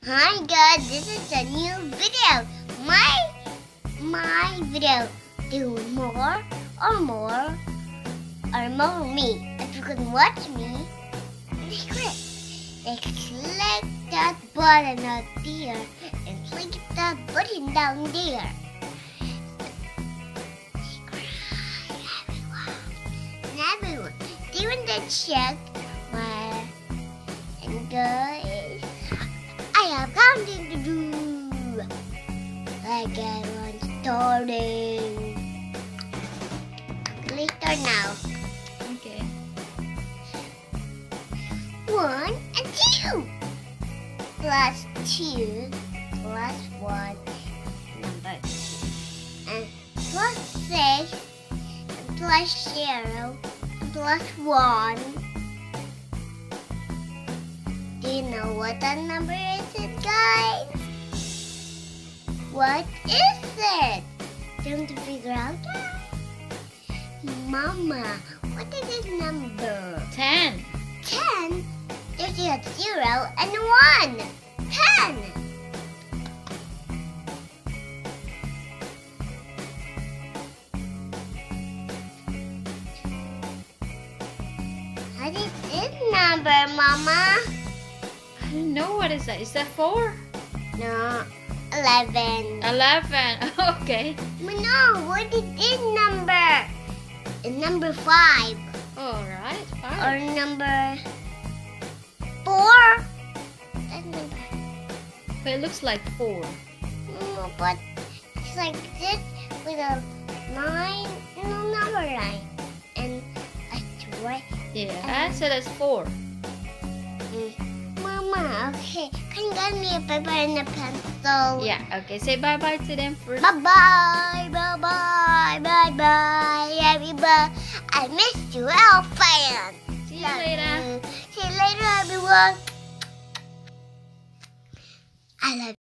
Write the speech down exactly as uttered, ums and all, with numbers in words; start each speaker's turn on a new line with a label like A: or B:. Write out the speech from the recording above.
A: Hi guys, this is a new video. My my video do more or more or more me. If you can watch me, click like click that button up there and click that button down there. And everyone, do you want to check my and guys? I have something to do. Like I want starting. Let's start now.
B: Okay.
A: One and two. Plus two. Plus one. Number two. And plus six. And plus zero. And plus one. Do you know what that number is, it, guys? What is it? Don't you figure out that? Mama, what is this number?
B: Ten.
A: Ten? There's a zero and one. Ten. What is this number, Mama?
B: I don't know what is that. Is that four?
A: No, eleven.
B: Eleven. Okay.
A: No, what is this number? It's number five.
B: All right.
A: Or
B: Five.
A: number four. That's number.
B: But it looks like four.
A: No, but it's like this with a line, no number line, and a three.
B: Yeah. So that's four.
A: Mm. Mama, okay, can you get me a paper and a pencil?
B: Yeah. Okay. Say bye bye to them first.
A: Bye bye, bye bye, bye bye, everybody. I missed you, Elfan.
B: See you later.
A: See you later, everyone. I love you.